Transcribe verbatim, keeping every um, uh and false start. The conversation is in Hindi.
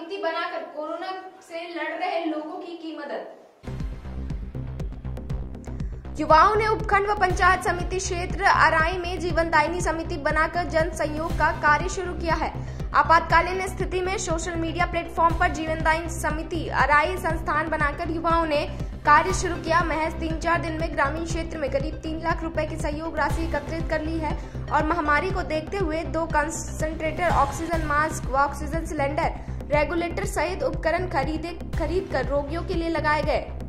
समिति बनाकर कोरोना से लड़ रहे लोगों की की मदद। युवाओं ने उपखंड व पंचायत समिति क्षेत्र अराई में जीवनदायिनी समिति बनाकर जन सहयोग का कार्य शुरू किया है। आपातकालीन स्थिति में सोशल मीडिया प्लेटफॉर्म पर जीवनदायिनी समिति अराई संस्थान बनाकर युवाओं ने कार्य शुरू किया। महज तीन चार दिन में ग्रामीण क्षेत्र में करीब तीन लाख रुपए की सहयोग राशि एकत्रित कर ली है और महामारी को देखते हुए दो कंसंट्रेटर, ऑक्सीजन मास्क व ऑक्सीजन सिलेंडर, रेगुलेटर सहित उपकरण खरीदे खरीद कर रोगियों के लिए लगाए गए।